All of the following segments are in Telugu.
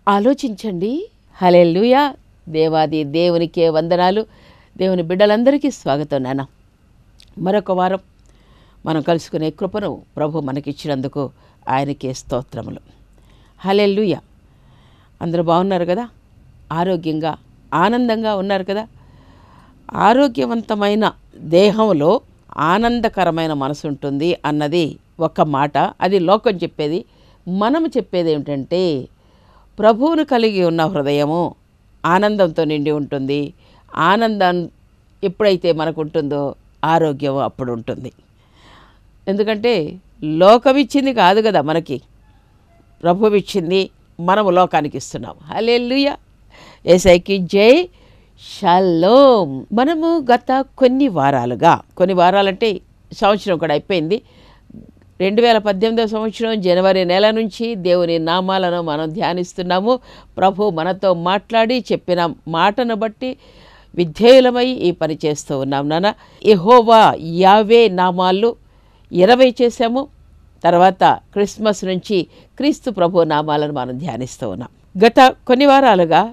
ఆలోచించండి. హల్లెలూయా! దేవాది దేవునికే వందనాలు. దేవుని బిడ్డలందరికీ స్వాగతం నాన్న. మరొక వారం మనం కలుసుకునే కృపను ప్రభు మనకిచ్చినందుకు ఆయనకే స్తోత్రములు. హల్లెలూయా! అందరూ బాగున్నారు కదా? ఆరోగ్యంగా ఆనందంగా ఉన్నారు కదా? ఆరోగ్యవంతమైన దేహంలో ఆనందకరమైన మనసు ఉంటుంది అన్నది ఒక మాట. అది లోకం చెప్పేది. మనం చెప్పేది ఏమిటంటే, ప్రభువును కలిగి ఉన్న హృదయము ఆనందంతో నిండి ఉంటుంది. ఆనందం ఎప్పుడైతే మనకు ఉంటుందో ఆరోగ్యం అప్పుడు ఉంటుంది. ఎందుకంటే లోకమిచ్చింది కాదు కదా మనకి, ప్రభువిచ్చింది మనము లోకానికి ఇస్తున్నాం. హల్లెలూయా! యేసయ్యకి జై. షలోం. మనము గత కొన్ని వారాలంటే సంవత్సరం కూడా అయిపోయింది. 2018 సంవత్సరం జనవరి నెల నుంచి దేవుని నామాలను మనం ధ్యానిస్తున్నాము. ప్రభు మనతో మాట్లాడి చెప్పిన మాటను బట్టి విధేయులమై ఈ పని చేస్తూ ఉన్నాం నాన్న. యెహోవా యావే నామాలు 20 చేశాము. తర్వాత క్రిస్మస్ నుంచి క్రీస్తు ప్రభు నామాలను మనం ధ్యానిస్తూ ఉన్నాం. గత కొన్ని వారాలుగా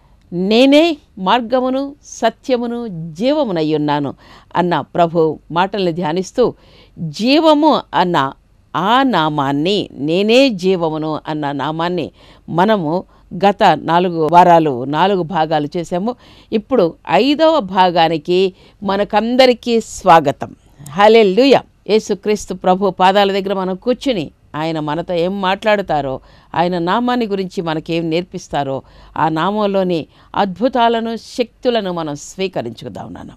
నేనే మార్గమును సత్యమును జీవమునై ఉన్నాను అన్న ప్రభు మాటల్ని ధ్యానిస్తూ, జీవము అన్న ఆ నామాన్ని, నేనే జీవమును అన్న నామాన్ని మనము గత 4 వారాలు 4 భాగాలు చేసాము. ఇప్పుడు 5వ భాగానికి మనకందరికీ స్వాగతం. హల్లెలూయా! యేసుక్రీస్తు ప్రభు పాదాల దగ్గర మనం కూర్చుని ఆయన మనతో ఏం మాట్లాడుతారో, ఆయన నామాన్ని గురించి మనకేం నేర్పిస్తారో, ఆ నామంలోని అద్భుతాలను శక్తులను మనం స్వీకరించుకుందాం నాన్న.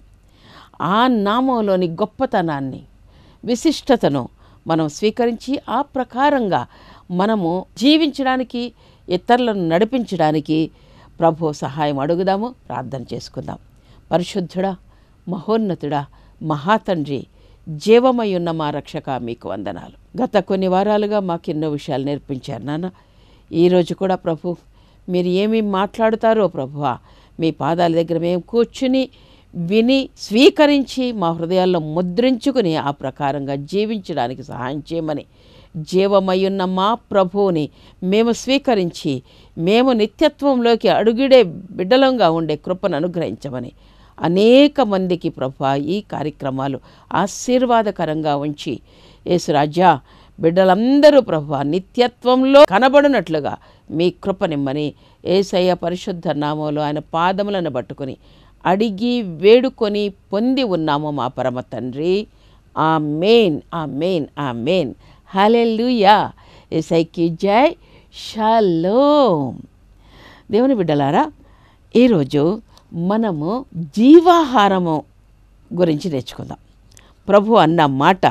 ఆ నామంలోని గొప్పతనాన్ని, విశిష్టతను మనం స్వీకరించి ఆ ప్రకారంగా మనము జీవించడానికి, ఇతరులను నడిపించడానికి ప్రభు సహాయం అడుగుదాము. ప్రార్థన చేసుకుందాం. పరిశుద్ధుడా, మహోన్నతుడా, మహాతండ్రి, జీవమై ఉన్న మా రక్షక, మీకు వందనాలు. గత కొన్ని వారాలుగా మాకు ఎన్నో విషయాలు నేర్పించారు నాన్న. ఈరోజు కూడా ప్రభు మీరు ఏమి మాట్లాడుతారో ప్రభువా, మీ పాదాల దగ్గర మేము కూర్చుని విని స్వీకరించి మా హృదయాల్లో ముద్రించుకుని ఆ ప్రకారంగా జీవించడానికి సహాయం చేయమని, జీవమై ఉన్న మా ప్రభువుని మేము స్వీకరించి మేము నిత్యత్వంలోకి అడుగుడే బిడ్డలంగా ఉండే కృపను అనుగ్రహించమని, అనేక మందికి ప్రభువా ఈ కార్యక్రమాలు ఆశీర్వాదకరంగా ఉంచి, యేసురాజా బిడ్డలందరూ ప్రభువా నిత్యత్వంలో కనబడినట్లుగా మీ కృపనిమ్మని యేసయ్య పరిశుద్ధ నామంలో ఆయన పాదములను పట్టుకొని అడిగి వేడుకొని పొంది ఉన్నాము మా పరమ తండ్రి. ఆమేన్, ఆమేన్, ఆమేన్. హల్లెలూయా! యేసయ్యకి జై. షలోం. దేవుని బిడ్డలారా, ఈరోజు మనము జీవాహారము గురించి నేర్చుకుందాం. ప్రభు అన్న మాట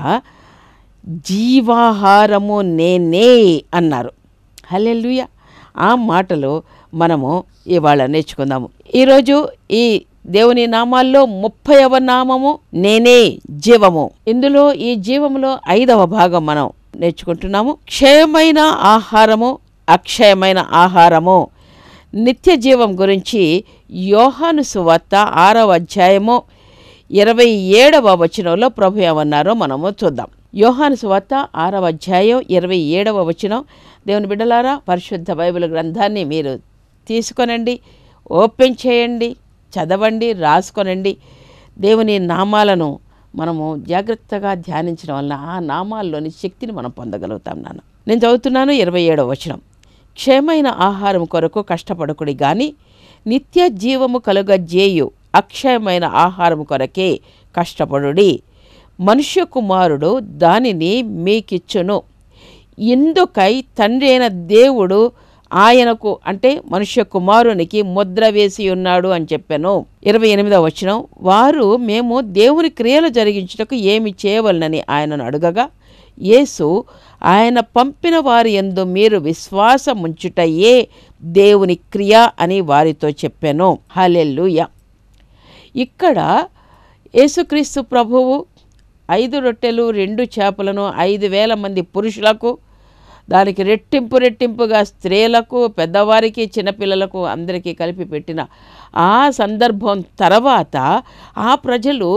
జీవాహారము నేనే అన్నారు. హల్లెలూయా! ఆ మాటలు మనము ఇవాళ నేర్చుకుందాము. ఈరోజు ఈ దేవుని నామాల్లో 30వ నామము నేనే జీవము. ఇందులో ఈ జీవములో 5వ భాగం మనం నేర్చుకుంటున్నాము. క్షయమైన ఆహారము, అక్షయమైన ఆహారము. నిత్య జీవం గురించి యోహాను సువార్త 6వ అధ్యాయము 27వ వచనంలో ప్రభు ఏమన్నారో మనము చూద్దాం. యోహాను సువార్త 6వ అధ్యాయం 27వ వచనం. దేవుని బిడ్డలారా, పరిశుద్ధ బైబిల్ గ్రంథాన్ని మీరు తీసుకొనండి, ఓపెన్ చేయండి, చదవండి, రాసుకొనండి. దేవుని నామాలను మనము జాగ్రత్తగా ధ్యానించడం వలన ఆ నామాల్లోని శక్తిని మనం పొందగలుగుతాం నాన్న. నేను చదువుతున్నాను 27వ వచనం. క్షయమైన ఆహారం కొరకు కష్టపడకుడి గాని నిత్య జీవము కలుగజేయు అక్షయమైన ఆహారం కొరకే కష్టపడుడి. మనుష్య కుమారుడు దానిని మీకిచ్చును. ఇందుకై తండ్రి అయిన దేవుడు ఆయనకు, అంటే మనుష్య కుమారునికి ముద్ర వేసి ఉన్నాడు అని చెప్పాను. 28వ వచనం. వారు మేము దేవుని క్రియలు జరిగించుటకు ఏమి చేయవలనని ఆయనను అడగగా, యేసు ఆయన పంపిన వారి యందు మీరు విశ్వాసముంచుటయే దేవుని క్రియ అని వారితో చెప్పాను. హల్లెలూయా! ఇక్కడ యేసుక్రీస్తు ప్రభువు 5 రొట్టెలు 2 చేపలను 5,000 మంది పురుషులకు, దానికి రెట్టింపుగా స్త్రీలకు, పెద్దవారికి, చిన్నపిల్లలకు అందరికీ కలిపి పెట్టిన ఆ సందర్భం తర్వాత ఆ ప్రజలు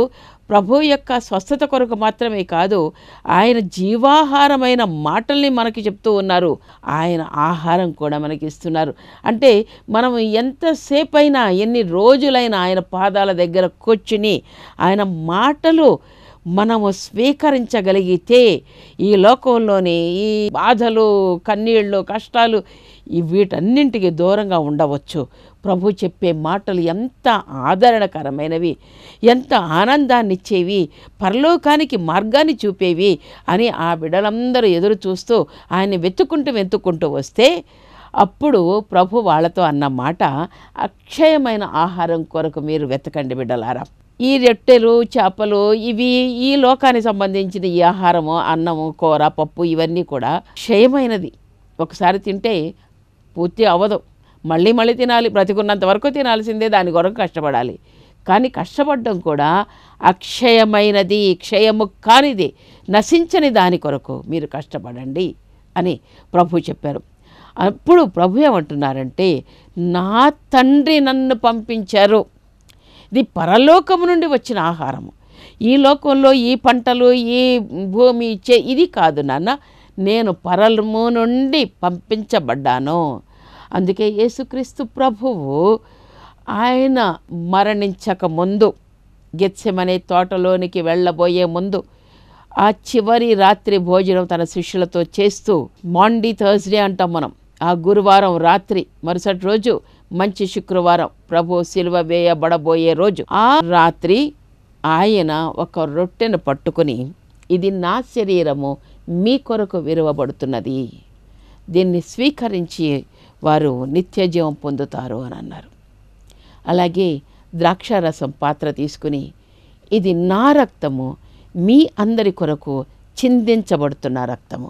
ప్రభు యొక్క స్వస్థత కొరకు మాత్రమే కాదు, ఆయన జీవాహారమైన మాటల్ని మనకి చెప్తూ ఉన్నారు. ఆయన ఆహారం కూడా మనకి ఇస్తున్నారు. అంటే మనం ఎంతసేపైనా, ఎన్ని రోజులైనా ఆయన పాదాల దగ్గర కూర్చుని ఆయన మాటలు మనము స్వీకరించగలిగితే ఈ లోకంలోని ఈ బాధలు, కన్నీళ్ళు, కష్టాలు వీటన్నింటికి దూరంగా ఉండవచ్చు. ప్రభు చెప్పే మాటలు ఎంత ఆదరణకరమైనవి, ఎంత ఆనందాన్నిచ్చేవి, పరలోకానికి మార్గాన్ని చూపేవి అని ఆ బిడ్డలందరూ ఎదురు చూస్తూ ఆయన్ని వెతుక్కుంటూ వస్తే అప్పుడు ప్రభు వాళ్ళతో అన్న మాట, అక్షయమైన ఆహారం కొరకు మీరు వెతకండి బిడ్డలారా. ఈ రొట్టెలు, చేపలు ఇవి ఈ లోకానికి సంబంధించిన ఈ ఆహారము, అన్నము, కూర, పప్పు ఇవన్నీ కూడా క్షయమైనది. ఒకసారి తింటే పూర్తి అవ్వదు, మళ్ళీ తినాలి, బ్రతికున్నంత వరకు తినాల్సిందే, దాని కొరకు కష్టపడాలి. కానీ కష్టపడడం కూడా అక్షయమైనది, క్షయము కానిది, నశించని దాని కొరకు మీరు కష్టపడండి అని ప్రభు చెప్పారు. అప్పుడు ప్రభు ఏమంటున్నారంటే, నా తండ్రి నన్ను పంపించారు. ఇది పరలోకము నుండి వచ్చిన ఆహారము. ఈ లోకంలో ఈ పంటలు, ఈ భూమి ఇచ్చే ఇది కాదు నాన్న, నేను పరము నుండి పంపించబడ్డాను. అందుకే యేసుక్రీస్తు ప్రభువు ఆయన మరణించక ముందు, గెత్సెమనే తోటలోనికి వెళ్ళబోయే ముందు, ఆ చివరి రాత్రి భోజనం తన శిష్యులతో చేస్తూ, మాండీ థర్స్డే అంటాం మనం, ఆ గురువారం రాత్రి, మరుసటి రోజు మంచి శుక్రవారం, ప్రభు సిలువ వేయబడబోయే రోజు, ఆ రాత్రి ఆయన ఒక రొట్టెను పట్టుకుని, ఇది నా శరీరము మీ కొరకు విరువబడుతున్నది, దీన్ని స్వీకరించి వారు నిత్యజీవం పొందుతారు అని అన్నారు. అలాగే ద్రాక్షారసం పాత్ర తీసుకుని, ఇది నా రక్తము, మీ అందరి కొరకు చిందించబడుతున్న రక్తము,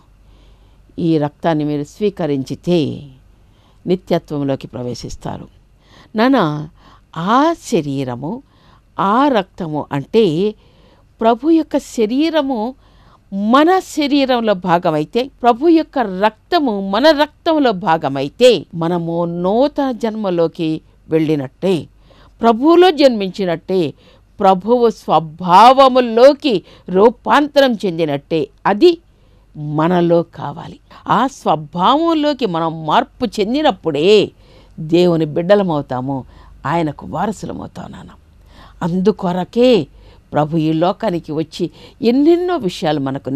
ఈ రక్తాన్ని మీరు స్వీకరించితే నిత్యత్వంలోకి ప్రవేశిస్తారు. నాన్న, ఆ శరీరము, ఆ రక్తము అంటే ప్రభు యొక్క శరీరము మన శరీరంలో భాగమైతే, ప్రభు యొక్క రక్తము మన రక్తంలో భాగమైతే, మనము నూతన జన్మలోకి వెళ్ళినట్టే, ప్రభువులో జన్మించినట్టే, ప్రభువు స్వభావములోకి రూపాంతరం చెందినట్టే. అది మనలో కావాలి. ఆ స్వభావంలోకి మనం మార్పు చెందినప్పుడే దేవుని బిడ్డలమవుతాము, ఆయనకు వారసులమవుతాం నాన్న. అందుకొరకే ప్రభు ఈ లోకానికి వచ్చి ఎన్నెన్నో విషయాలు మనకు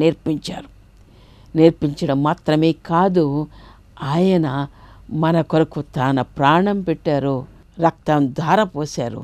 నేర్పించడం మాత్రమే కాదు, ఆయన మన కొరకు తన ప్రాణం పెట్టారు, రక్తం ధారపోశారు,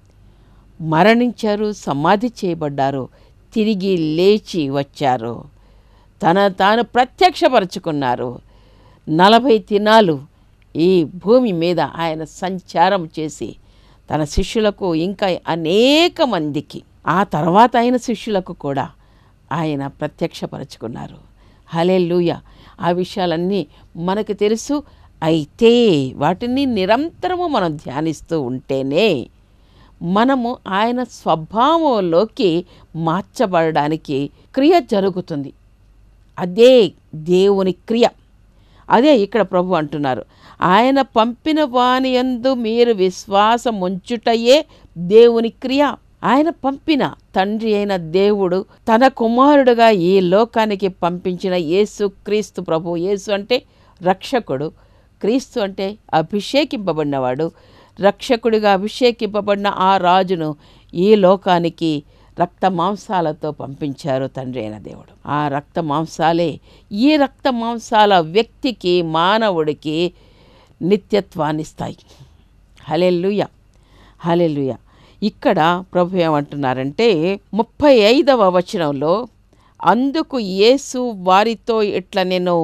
మరణించారు, సమాధి చేయబడ్డారు, తిరిగి లేచి వచ్చారు, తాను ప్రత్యక్షపరుచుకున్నారు. 40 దినాలు ఈ భూమి మీద ఆయన సంచారం చేసి తన శిష్యులకు, ఇంకా అనేక మందికి, ఆ తర్వాత ఆయన శిష్యులకు కూడా ఆయన ప్రత్యక్షపరుచుకున్నారు. హల్లెలూయా. ఆ విషయాలన్నీ మనకు తెలుసు. అయితే వాటిని నిరంతరము మనం ధ్యానిస్తూ ఉంటేనే మనము ఆయన స్వభావంలోకి మార్చబడడానికి క్రియ జరుగుతుంది. అదే దేవుని క్రియ. అదే ఇక్కడ ప్రభు అంటున్నారు, ఆయన పంపిన వాని యందు మీరు విశ్వాసం ఉంచుటయే దేవుని క్రియ. ఆయన పంపిన తండ్రి అయిన దేవుడు తన కుమారుడుగా ఈ లోకానికి పంపించిన యేసు క్రీస్తు ప్రభు. యేసు అంటే రక్షకుడు, క్రీస్తు అంటే అభిషేకింపబడినవాడు. రక్షకుడిగా అభిషేకింపబడిన ఆ రాజును ఈ లోకానికి రక్త మాంసాలతో పంపించారు తండ్రి అయిన దేవుడు. ఆ రక్త మాంసాలే, ఈ రక్త మాంసాల వ్యక్తికి, మానవుడికి నిత్యత్వాన్ని ఇస్తాయి. హల్లెలూయా, హల్లెలూయా. ఇక్కడ ప్రభు ఏమంటున్నారంటే 35వ వచనంలో, అందుకు యేసు వారితో ఇట్లా, నేను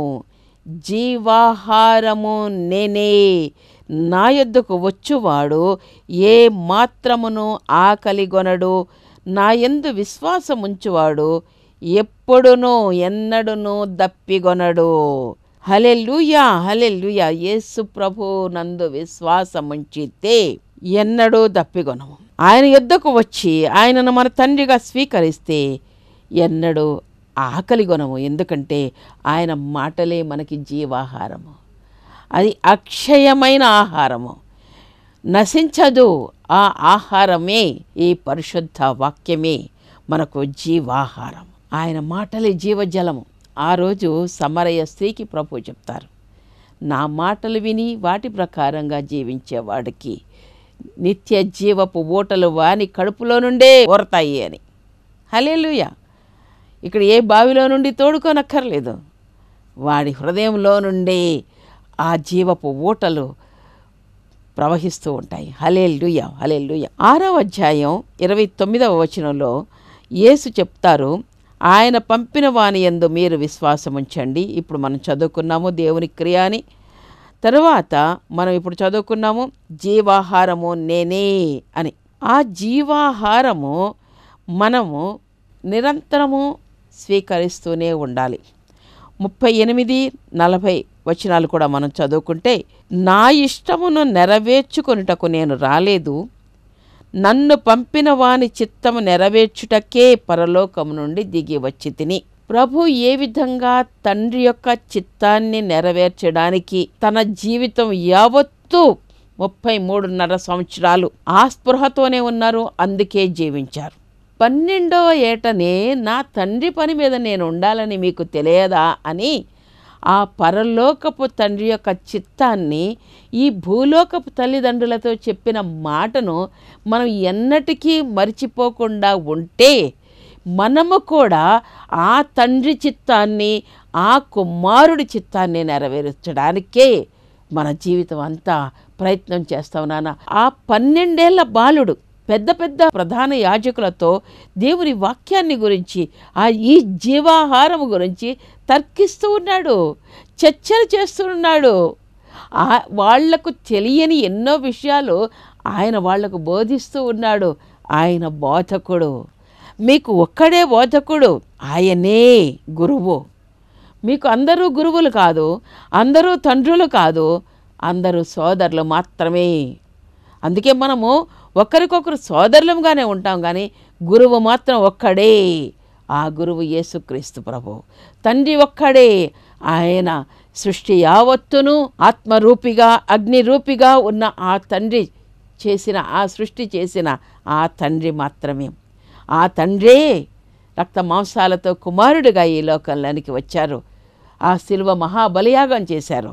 జీవాహారము నేనే, నా యొద్దకు వచ్చువాడు ఏ మాత్రమును ఆకలిగొనడు, నా యందు విశ్వాసం ఉంచువాడు ఎప్పుడునూ ఎన్నడునూ దప్పిగొనడు. హల్లెలూయా, హల్లెలూయా. యేసు ప్రభు నందు విశ్వాసం ఉంచితే ఎన్నడూ దప్పిగొనము. ఆయన యొద్దకు వచ్చి ఆయనను మన తండ్రిగా స్వీకరిస్తే ఎన్నడూ ఆకలిగొనము. ఎందుకంటే ఆయన మాటలే మనకి జీవాహారము. అది అక్షయమైన ఆహారము, నశించదు. ఆ ఆహారమే ఈ పరిశుద్ధ వాక్యమే మనకు జీవాహారం. ఆయన మాటలే జీవజలము. ఆ రోజు సమరయ స్త్రీకి ప్రభువు చెప్తారు, నా మాటలు విని వాటి ప్రకారంగా జీవించేవాడికి నిత్య జీవపు ఊటలు వాని కడుపులో నుండే ఊరతాయి అని. హల్లెలూయా. ఇక్కడ ఏ బావిలో నుండి తోడుకోనక్కర్లేదు, వాడి హృదయంలో నుండే ఆ జీవపు ఊటలు ప్రవహిస్తూ ఉంటాయి. హల్లెలూయా, హల్లెలూయా. 6వ అధ్యాయం 29వ వచనంలో యేసు చెప్తారు, ఆయన పంపిన వాని యందు మీరు విశ్వాసం ఉంచండి. ఇప్పుడు మనం చదువుకున్నాము దేవుని క్రియ అని. తరువాత మనం ఇప్పుడు చదువుకున్నాము జీవాహారము నేనే అని. ఆ జీవాహారము మనము నిరంతరము స్వీకరిస్తూనే ఉండాలి. 38, 40 వచనాలు కూడా మనం చదువుకుంటే, నా ఇష్టమును నెరవేర్చుకొనుటకు నేను రాలేదు, నన్ను పంపిన వాని చిత్తము నెరవేర్చుటకే పరలోకము నుండి దిగి వచ్చి తిని. ప్రభు ఏ విధంగా తండ్రి యొక్క చిత్తాన్ని నెరవేర్చడానికి తన జీవితం యావత్తూ 33.5 సంవత్సరాలు ఆ స్పృహతోనే ఉన్నారు, అందుకే జీవించారు. 12వ ఏటనే నా తండ్రి పని మీద నేను ఉండాలని మీకు తెలియదా అని ఆ పరలోకపు తండ్రి యొక్క చిత్తాన్ని ఈ భూలోకపు తల్లిదండ్రులతో చెప్పిన మాటను మనం ఎన్నటికీ మర్చిపోకుండా ఉంటే మనము కూడా ఆ తండ్రి చిత్తాన్ని, ఆ కుమారుడి చిత్తాన్ని నెరవేర్చడానికే మన జీవితం అంతా ప్రయత్నం చేస్తాం నాన్న. ఆ 12 ఏళ్ల బాలుడు పెద్ద పెద్ద ప్రధాన యాజకులతో దేవుని వాక్యాన్ని గురించి, ఈ జీవాహారము గురించి తర్కిస్తూ ఉన్నాడు, చర్చలు చేస్తున్నాడు. వాళ్లకు తెలియని ఎన్నో విషయాలు ఆయన వాళ్లకు బోధిస్తూ ఉన్నాడు. ఆయన బోధకుడు. మీకు ఒక్కడే బోధకుడు, ఆయనే గురువు. మీకు అందరూ గురువులు కాదు, అందరూ తండ్రులు కాదు, అందరూ సోదరులు మాత్రమే. అందుకే మనము ఒకరికొకరు సోదరులంగానే ఉంటాం, కానీ గురువు మాత్రం ఒక్కడే. ఆ గురువు యేసుక్రీస్తు ప్రభు. తండ్రి ఒక్కడే. ఆయన సృష్టి యావత్తును ఆత్మరూపిగా, అగ్నిరూపిగా ఉన్న ఆ తండ్రి చేసిన, ఆ సృష్టి చేసిన ఆ తండ్రి మాత్రమే. ఆ తండ్రే రక్త మాంసాలతో కుమారుడిగా ఈ లోకంలోనికి వచ్చారు. ఆ శిలువ మహాబలియాగం చేశారు.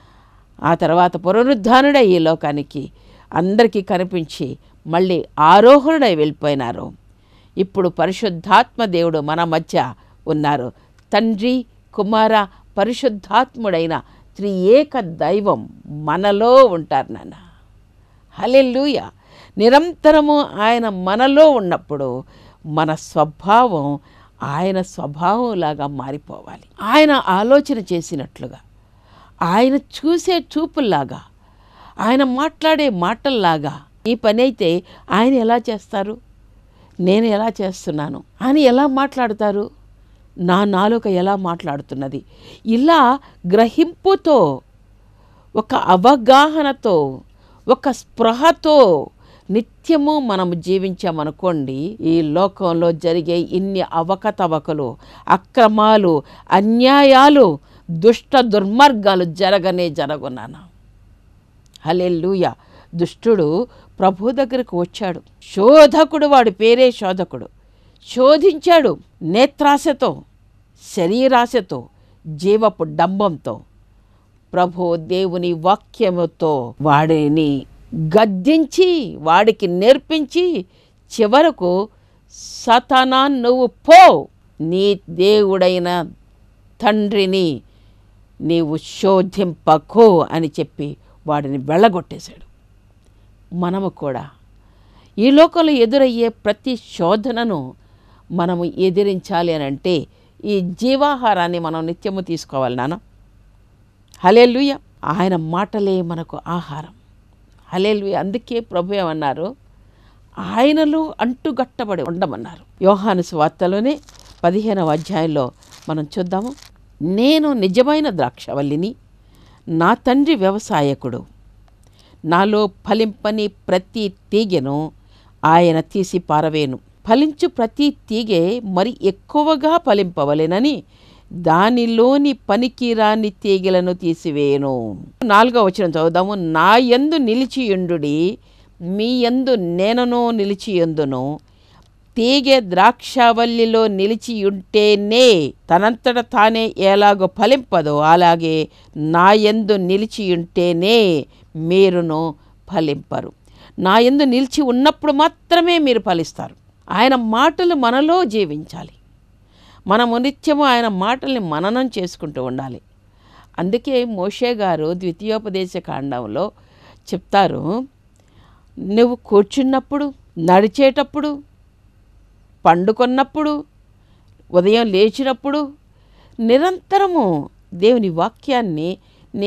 ఆ తర్వాత పునరుద్ధానుడై ఈ లోకానికి అందరికీ కనిపించి మళ్ళీ ఆరోహణుడై వెళ్ళిపోయినారు. ఇప్పుడు పరిశుద్ధాత్మ దేవుడు మన మధ్య ఉన్నారు. తండ్రి, కుమార, పరిశుద్ధాత్ముడైన త్రియేక దైవం మనలో ఉంటారు నాన్న. హల్లెలూయా. నిరంతరము ఆయన మనలో ఉన్నప్పుడు మన స్వభావం ఆయన స్వభావంలాగా మారిపోవాలి. ఆయన ఆలోచన చేసినట్లుగా, ఆయన చూసే చూపుల్లాగా, ఆయన మాట్లాడే మాటల్లాగా. ఈ పని అయితే ఆయన ఎలా చేస్తారు, నేను ఎలా చేస్తున్నాను, ఆయన ఎలా మాట్లాడతారు, నా నాలుక ఎలా మాట్లాడుతున్నది, ఇలా గ్రహింపుతో, ఒక అవగాహనతో, ఒక స్పృహతో నిత్యము మనం జీవించామనుకోండి, ఈ లోకంలో జరిగే ఇన్ని అవకతవకలు, అక్రమాలు, అన్యాయాలు, దుష్ట దుర్మార్గాలు జరగవున్నాను. హల్లెలూయా. దుష్టుడు ప్రభు దగ్గరకు వచ్చాడు. శోధకుడు, వాడి పేరే శోధకుడు. శోధించాడు నేత్రాశతో, శరీరాశతో, జీవపు డంబంతో. ప్రభు దేవుని వాక్యముతో వాడిని గద్దించి, వాడికి నేర్పించి, చివరకు సాతానా నువ్వు పో, నీ దేవుడైన తండ్రిని నీవు శోధింపకో అని చెప్పి వాడిని వెళ్ళగొట్టేశాడు. మనము కూడా ఈ లోకంలో ఎదురయ్యే ప్రతి శోధనను మనము ఎదిరించాలి అని అంటే ఈ జీవాహారాన్ని మనం నిత్యము తీసుకోవాలి నాన్న. హల్లెలూయా. ఆయన మాటలే మనకు ఆహారం. హల్లెలూయా. అందుకే ప్రభు ఏమన్నారు, ఆయనలో అంటుగట్టబడి ఉండమన్నారు. యోహాను సువార్తలోనే 15వ అధ్యాయంలో మనం చూద్దాము. నేను నిజమైన ద్రాక్షవల్లిని, నా తండ్రి వ్యవసాయకుడు. నాలో ఫలింపని ప్రతి తీగెను ఆయన తీసి పారవేను. ఫలించు ప్రతి తీగె మరి ఎక్కువగా ఫలింపవలెనని దానిలోని పనికిరాని తీగెలను తీసివేయను. 4వ వచనం చదువుదాము. నా యందు నిలిచియుండుడి, మీ యందు నేనను నిలిచియుందును. తీగె ద్రాక్షావల్లిలో నిలిచియుంటేనే తనంతట తానే ఎలాగో ఫలింపదో అలాగే నా యందు నిలిచియుంటేనే మీరును ఫలింపరు. నా యందు నిలిచి ఉన్నప్పుడు మాత్రమే మీరు ఫలిస్తారు. ఆయన మాటలు మనలో జీవించాలి. మనము నిత్యము ఆయన మాటల్ని మననం చేసుకుంటూ ఉండాలి. అందుకే మోషే గారు ద్వితీయోపదేశ కాండంలో చెప్తారు, నువ్వు కూర్చున్నప్పుడు, నడిచేటప్పుడు, పండుకొన్నప్పుడు, ఉదయం లేచినప్పుడు నిరంతరము దేవుని వాక్యాన్ని నీ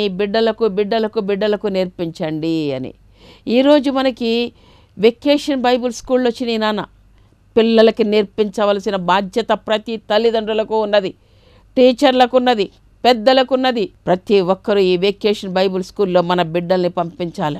బిడ్డలకు నేర్పించండి అని. ఈరోజు మనకి వెకేషన్ బైబుల్ స్కూళ్ళు వచ్చినాయి నాన్న. పిల్లలకి నేర్పించవలసిన బాధ్యత ప్రతి తల్లిదండ్రులకు ఉన్నది, టీచర్లకు ఉన్నది, పెద్దలకు ఉన్నది. ప్రతి ఒక్కరూ ఈ వెకేషన్ బైబుల్ స్కూల్లో మన బిడ్డల్ని పంపించాలి.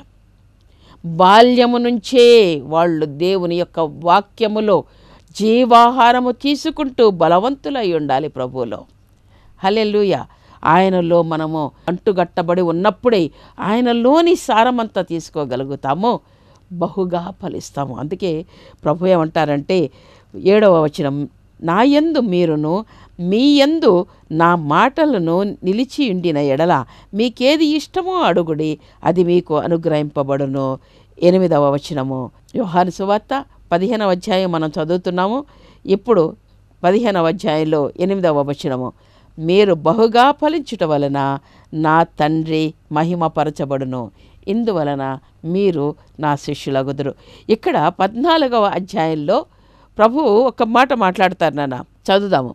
బాల్యము నుంచే వాళ్ళు దేవుని యొక్క వాక్యములో జీవాహారము తీసుకుంటూ బలవంతులై ఉండాలి ప్రభువులో. హల్లెలూయా. ఆయనలో మనము అంటుగట్టబడి ఉన్నప్పుడే ఆయనలోని సారమంతా తీసుకోగలుగుతాము, బహుగా ఫలిస్తాము. అందుకే ప్రభు ఏమంటారంటే 7వ వచనం, నా యందు మీరును మీ యందు నా మాటలను నిలిచి ఉండిన ఎడల మీకేది ఇష్టమో అడుగుడి, అది మీకు అనుగ్రహింపబడును. 8వ వచనము, యోహాను సువార్త 15వ అధ్యాయం మనం చదువుతున్నాము. ఇప్పుడు 15వ అధ్యాయంలో 8వ వచనము, మీరు బహుగా ఫలించుట వలన నా తండ్రి మహిమపరచబడును, ఇందువలన మీరు నా శిష్యులగుదురు. ఇక్కడ 14వ అధ్యాయంలో ప్రభువు ఒక మాట మాట్లాడతారు నాన్న, చదువుదాము.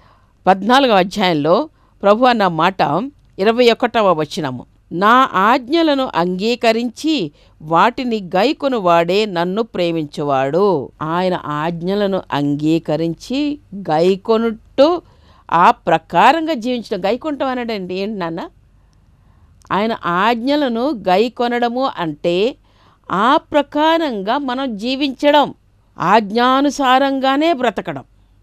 14వ అధ్యాయంలో ప్రభు అన్న మాట 21వ వచనము, నా ఆజ్ఞలను అంగీకరించి వాటిని గైకొను వాడే నన్ను ప్రేమించువాడు. ఆయన ఆజ్ఞలను అంగీకరించి గైకొనుట్టు ఆ ప్రకారంగా జీవించడం. గైకొనటం అనడండి ఏంటి నాన్న? ఆయన ఆజ్ఞలను గైకొనడము అంటే ఆ ప్రకారంగా మనం జీవించడం, ఆజ్ఞానుసారంగానే బ్రతకడం.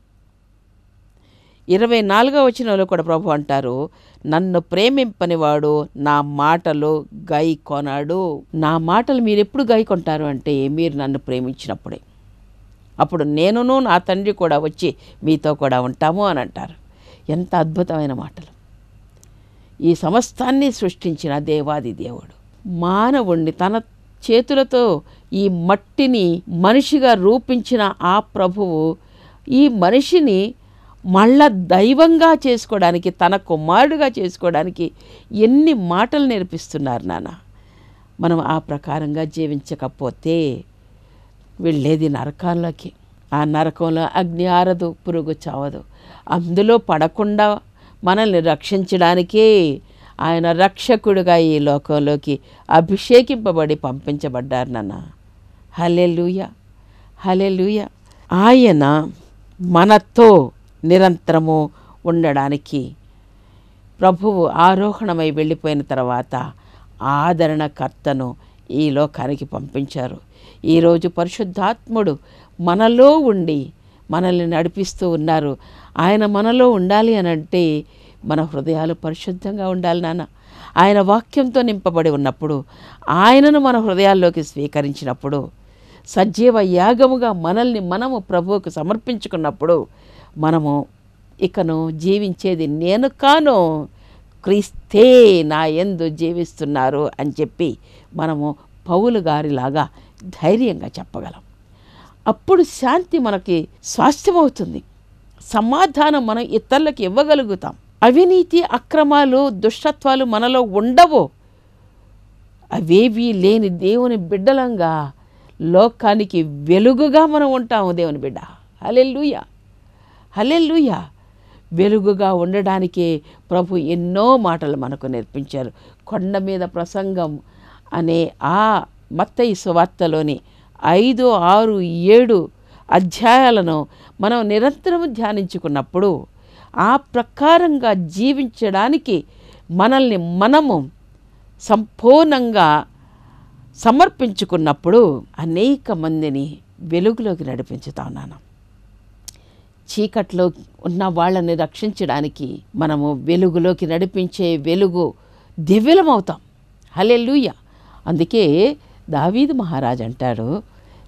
24వ వచనంలో కూడా ప్రభు అంటారు, నన్ను ప్రేమింపనివాడు నా మాటలు గైకొనడు. నా మాటలు మీరు ఎప్పుడు గైకొంటారు అంటే మీరు నన్ను ప్రేమించినప్పుడే. అప్పుడు నేనును నా తండ్రి కూడా వచ్చి మీతో కూడా ఉంటాము అని అంటారు. ఎంత అద్భుతమైన మాటలు! ఈ సమస్తాన్ని సృష్టించిన దేవాది దేవుడు మానవుణ్ణి తన చేతులతో ఈ మట్టిని మనిషిగా రూపించిన ఆ ప్రభువు ఈ మనిషిని మళ్ళా దైవంగా చేసుకోవడానికి, తన కుమారుడిగా చేసుకోవడానికి ఎన్ని మాటలు నేర్పిస్తున్నారు నాన్న. మనం ఆ ప్రకారంగా జీవించకపోతే వెళ్ళేది నరకాల్లోకి. ఆ నరకంలో అగ్ని ఆరదు, పురుగు చావదు. అందులో పడకుండా మనల్ని రక్షించడానికే ఆయన రక్షకుడిగా ఈ లోకంలోకి అభిషేకింపబడి పంపించబడ్డారు నాన్న. హల్లెలూయా, హల్లెలూయా. ఆయన మనతో నిరంతరము ఉండడానికి ప్రభువు ఆరోహణమై వెళ్ళిపోయిన తర్వాత ఆదరణకర్తను ఈ లోకానికి పంపించారు. ఈరోజు పరిశుద్ధాత్ముడు మనలో ఉండి మనల్ని నడిపిస్తూ ఉన్నారు. ఆయన మనలో ఉండాలి అని అంటే మన హృదయాలు పరిశుద్ధంగా ఉండాలి నాన్న. ఆయన వాక్యంతో నింపబడి ఉన్నప్పుడు, ఆయనను మన హృదయాల్లోకి స్వీకరించినప్పుడు, సజీవ యాగముగా మనల్ని మనము ప్రభువుకు సమర్పించుకున్నప్పుడు మనము ఇకను జీవించేది నేను కాను, క్రీస్తే నా యందు జీవిస్తున్నారు అని చెప్పి మనము పౌలు గారిలాగా ధైర్యంగా చెప్పగలం. అప్పుడు శాంతి మనకి స్వాస్థ్యమవుతుంది, సమాధానం మనం ఇతరులకు ఇవ్వగలుగుతాం. అవినీతి, అక్రమాలు, దుష్టత్వాలు మనలో ఉండవు. అవేవీ లేని దేవుని బిడ్డలంగా లోకానికి వెలుగుగా మనం ఉంటాము. దేవుని బిడ్డ, హల్లెలూయా, హల్లెలూయా. వెలుగుగా ఉండడానికే ప్రభు ఎన్నో మాటలు మనకు నేర్పించారు. కొండ మీద ప్రసంగం అనే ఆ మత్తయి సువార్తలోని 5, 6, 7 అధ్యాయాలను మనం నిరంతరం ధ్యానించుకున్నప్పుడు, ఆ ప్రకారంగా జీవించడానికి మనల్ని మనము సంపూర్ణంగా సమర్పించుకున్నప్పుడు అనేక మందిని వెలుగులోకి నడిపించుతా ఉన్నాను. చీకట్లో ఉన్న వాళ్ళని రక్షించడానికి మనము వెలుగులోకి నడిపించే వెలుగు దివ్యలమవుతాం. హల్లెలూయా. అందుకే దావీదు మహారాజు అంటాడు,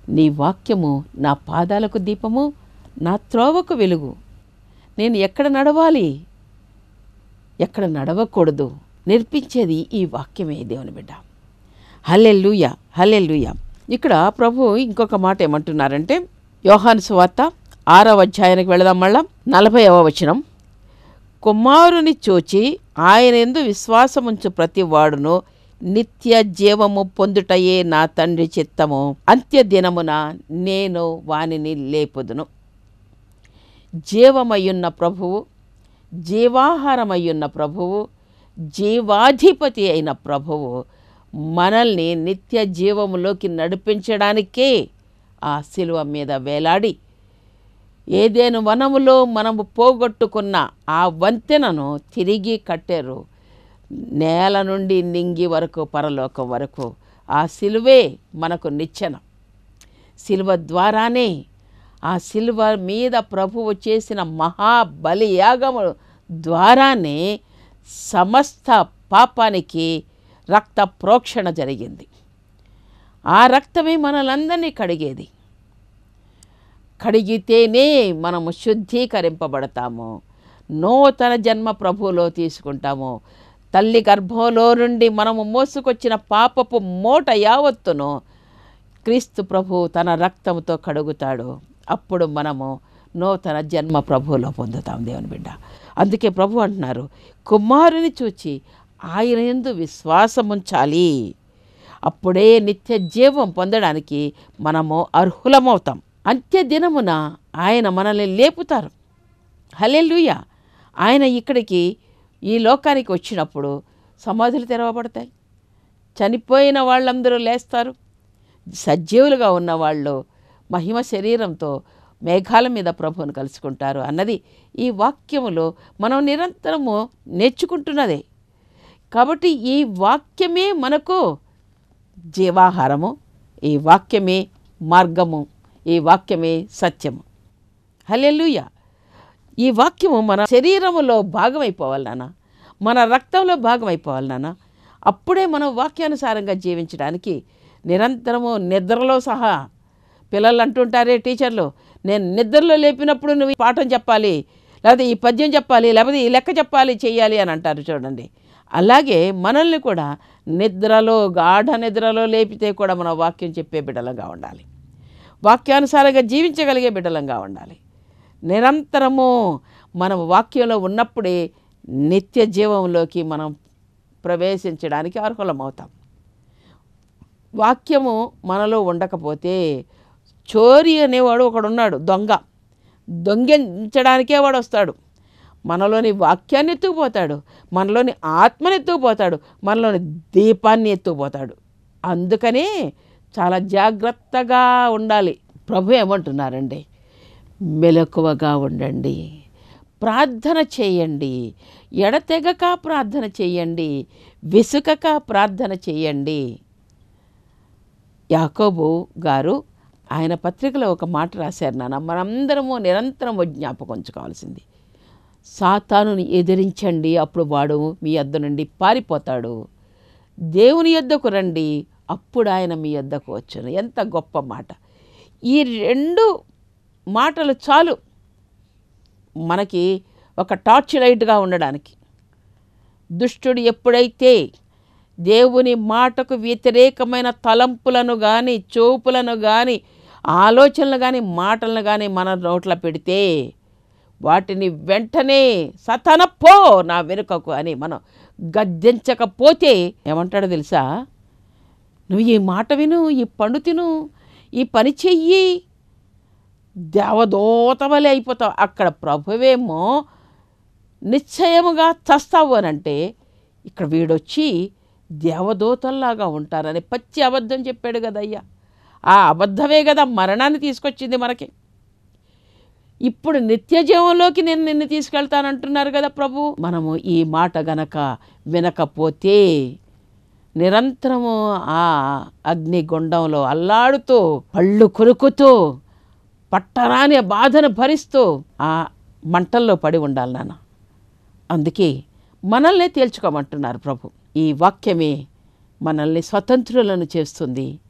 నీ వాక్యము నా పాదాలకు దీపము, నా త్రోవకు వెలుగు. నేను ఎక్కడ నడవాలి, ఎక్కడ నడవకూడదు నేర్పించేది ఈ వాక్యమే దేవుని బిడ్డ. హల్లెలూయా, హల్లెలూయా. ఇక్కడ ప్రభు ఇంకొక మాట ఏమంటున్నారంటే, యోహాను సువార్త 6వ అధ్యాయానికి వెళదాం. మళ్ళా 40వ వచనం, కుమారుని చూచి ఆయన యందు విశ్వాసముంచు ప్రతి వాడును నిత్య జీవము పొందుటయే నా తండ్రి చిత్తము, అంత్యదినమున నేను వానిని లేపుదును. జీవమయ్యున్న ప్రభువు, జీవాహారమయ్యున్న ప్రభువు, జీవాధిపతి అయిన ప్రభువు మనల్ని నిత్య జీవములోకి నడిపించడానికే ఆ శిలువ మీద వేలాడి ఏదెను వనములో మనము పోగొట్టుకున్న ఆ వంతెనను తిరిగి కట్టారు. నేల నుండి నింగి వరకు, పరలోకం వరకు ఆ శిలువే మనకు నిచ్చెన. శిలువ ద్వారానే, ఆ శిలువ మీద ప్రభువు చేసిన మహాబలియాగము ద్వారానే సమస్త పాపానికి రక్త ప్రోక్షణ జరిగింది. ఆ రక్తమే మనలందరినీ కడిగేది. కడిగితేనే మనము శుద్ధీకరింపబడతాము, నూతన జన్మ ప్రభువులో తీసుకుంటాము. తల్లి గర్భంలో నుండి మనము మోసుకొచ్చిన పాపపు మూట యావత్తును క్రీస్తు ప్రభు తన రక్తంతో కడుగుతాడు. అప్పుడు మనము నూతన జన్మ ప్రభువులో పొందుతాం దేవుని బిడ్డ. అందుకే ప్రభు అంటున్నారు, కుమారుని చూచి ఆయన యందు విశ్వాసముంచాలి, అప్పుడే నిత్య జీవం పొందడానికి మనము అర్హులమవుతాం. అంత్యదినమున ఆయన మనల్ని లేపుతారు. హల్లెలూయా. ఆయన ఇక్కడికి ఈ లోకానికి వచ్చినప్పుడు సమాధులు తెరవబడతాయి, చనిపోయిన వాళ్ళందరూ లేస్తారు, సజీవులుగా ఉన్నవాళ్ళు మహిమ శరీరంతో మేఘాల మీద ప్రభువును కలుసుకుంటారు అన్నది ఈ వాక్యములో మనం నిరంతరము నేర్చుకుంటున్నదే. కాబట్టి ఈ వాక్యమే మనకు జీవాహారము, ఈ వాక్యమే మార్గము, ఈ వాక్యమే సత్యము. హల్లెలూయా. ఈ వాక్యము మన శరీరములో భాగమైపోవాలి నాన్న, మన రక్తంలో భాగమైపోవాలి నాన్న. అప్పుడే మనం వాక్యానుసారంగా జీవించడానికి నిరంతరము నిద్రలో సహా, పిల్లలు అంటుంటారే టీచర్లు, నేను నిద్రలో లేపినప్పుడు నువ్వు ఈ పాఠం చెప్పాలి, లేకపోతే ఈ పద్యం చెప్పాలి, లేకపోతే ఈ లెక్క చెప్పాలి, చెయ్యాలి అని అంటారు చూడండి. అలాగే మనల్ని కూడా నిద్రలో, గాఢ నిద్రలో లేపితే కూడా మనం వాక్యం చెప్పే బిడ్డలంగా ఉండాలి, వాక్యానుసారంగా జీవించగలిగే బిడ్డలంగా ఉండాలి. నిరంతరము మనం వాక్యంలో ఉన్నప్పుడే నిత్య జీవంలోకి మనం ప్రవేశించడానికి అర్హులమవుతాం. వాక్యము మనలో ఉండకపోతే చోరీ అనేవాడు ఒకడున్నాడు, దొంగించడానికే వాడు వస్తాడు. మనలోని వాక్యాన్ని ఎత్తుకుపోతాడు, మనలోని ఆత్మని ఎత్తుకుపోతాడు, మనలోని దీపాన్ని ఎత్తుకుపోతాడు. అందుకనే చాలా జాగ్రత్తగా ఉండాలి. ప్రభు ఏమంటున్నారండి, మెలకువగా ఉండండి, ప్రార్థన చేయండి, ఎడతెగక ప్రార్థన చేయండి, విసుకక ప్రార్థన చేయండి. యాకోబు గారు ఆయన పత్రికలో ఒక మాట రాశారు నాన్న, మనందరము నిరంతరము జ్ఞాపకం ఉంచుకోవాల్సింది. సాతానుని ఎదిరించండి, అప్పుడు వాడు మీ యొద్ద నుండి పారిపోతాడు. దేవుని యొద్దకు రండి, అప్పుడు ఆయన మీ యొద్దకు వచ్చును. ఎంత గొప్ప మాట! ఈ 2 మాటలు చాలు మనకి ఒక టార్చ్ లైట్గా ఉండడానికి. దుష్టుడు ఎప్పుడైతే దేవుని మాటకు వ్యతిరేకమైన తలంపులను కానీ, చూపులను కానీ, ఆలోచనలు కానీ, మాటలను కానీ మన నోట్లో పెడితే వాటిని వెంటనే సతాన పో నా వెనుకకు అని మనం గద్దించకపోతే ఏమంటాడో తెలుసా, నువ్వు ఈ మాట విను, ఈ పండు తిను, ఈ పని చెయ్యి, దేవదూత వలె అయిపోతావు. అక్కడ ప్రభువేమో నిశ్చయముగా చస్తావు అని అంటే, ఇక్కడ వీడొచ్చి దేవదూతల్లాగా ఉంటారని పచ్చి అబద్ధం చెప్పాడు కదయ్యా. ఆ అబద్ధమే కదా మరణాన్ని తీసుకొచ్చింది మనకి. ఇప్పుడు నిత్య జీవంలోకి నేను నిన్ను తీసుకెళ్తానంటున్నారు కదా ప్రభు. మనము ఈ మాట గనక వినకపోతే నిరంతరము ఆ అగ్నిగుండంలో అల్లాడుతూ, పళ్ళు కొరుకుతూ, పట్టరాని బాధను భరిస్తూ ఆ మంటల్లో పడి ఉండాలి నాన్న. అందుకే మనల్ని తేల్చుకోమంటున్నారు ప్రభు. ఈ వాక్యమే మనల్ని స్వతంత్రులను చేస్తుంది.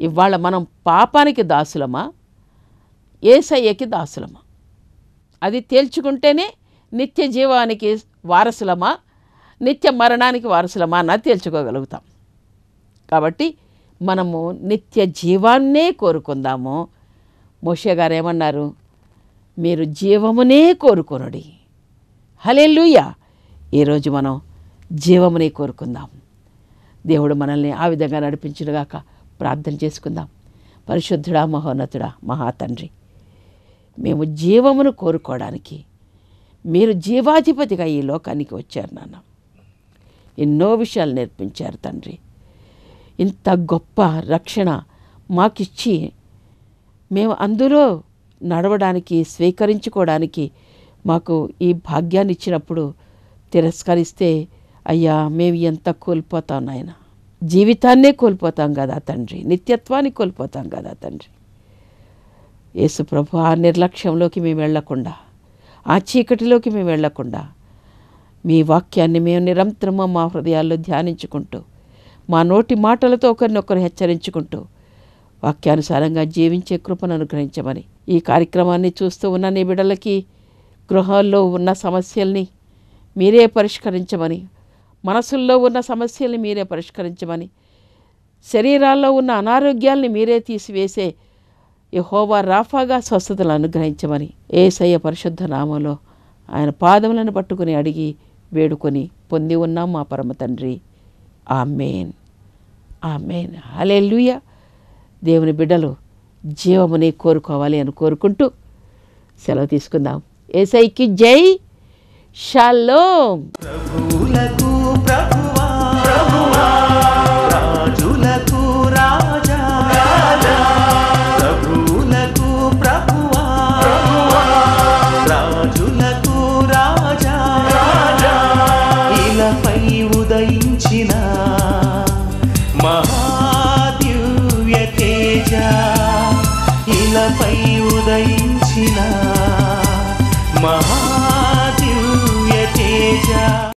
ఇవాళ మనం పాపానికి దాసులమా, యేసయ్యకి దాసులమా? అది తేల్చుకుంటేనే నిత్య జీవానికి వారసులమా, నిత్య మరణానికి వారసులమా అన్నది తేల్చుకోగలుగుతాం. కాబట్టి మనము నిత్య జీవాన్నే కోరుకుందాము. మోషే గారు ఏమన్నారు? మీరు జీవమునే కోరుకొనుడి. హల్లెలూయా! ఈరోజు మనం జీవమునే కోరుకుందాం. దేవుడు మనల్ని ఆ విధంగా నడిపించునుగాక. ప్రార్థన చేసుకుందాం. పరిశుద్ధుడా, మహోన్నతుడా, మహాతండ్రి, మేము జీవమును కోరుకోవడానికి మీరు జీవాధిపతిగా ఈ లోకానికి వచ్చారు నాన్న. ఎన్నో విషయాలు నేర్పించారు తండ్రి. ఇంత గొప్ప రక్షణ మాకిచ్చి మేము అందులో నడవడానికి, స్వీకరించుకోవడానికి మాకు ఈ భాగ్యాన్ని ఇచ్చినప్పుడు తిరస్కరిస్తే అయ్యా మేము ఎంత కోల్పోతాం నాయన. జీవితాన్నే కోల్పోతాం కదా తండ్రి, నిత్యత్వాన్ని కోల్పోతాం కదా తండ్రి. యేసు ప్రభు, ఆ నిర్లక్ష్యంలోకి మేము వెళ్లకుండా, ఆ చీకటిలోకి మేము వెళ్లకుండా మీ వాక్యాన్ని మేము నిరంతరము మా హృదయాల్లో ధ్యానించుకుంటూ, మా నోటి మాటలతో ఒకరినొకరు హెచ్చరించుకుంటూ వాక్యానుసారంగా జీవించే కృపను అనుగ్రహించమని, ఈ కార్యక్రమాన్ని చూస్తూ ఉన్న నీ బిడ్డలకి గృహాల్లో ఉన్న సమస్యల్ని మీరే పరిష్కరించమని, మనసుల్లో ఉన్న సమస్యల్ని మీరే పరిష్కరించమని, శరీరాల్లో ఉన్న అనారోగ్యాల్ని మీరే తీసివేసే యెహోవా రాఫాగా స్వస్థతలు అనుగ్రహించమని యేసయ్య పరిశుద్ధ నామంలో ఆయన పాదములను పట్టుకుని అడిగి వేడుకొని పొంది ఉన్నాం మా పరమ తండ్రి. ఆమేన్, ఆమేన్, హల్లెలూయా. దేవుని బిడ్డలు జీవముని కోరుకోవాలి అని కోరుకుంటూ సెలవు తీసుకుందాం. యేసయ్యకి జై. షాలోమ్.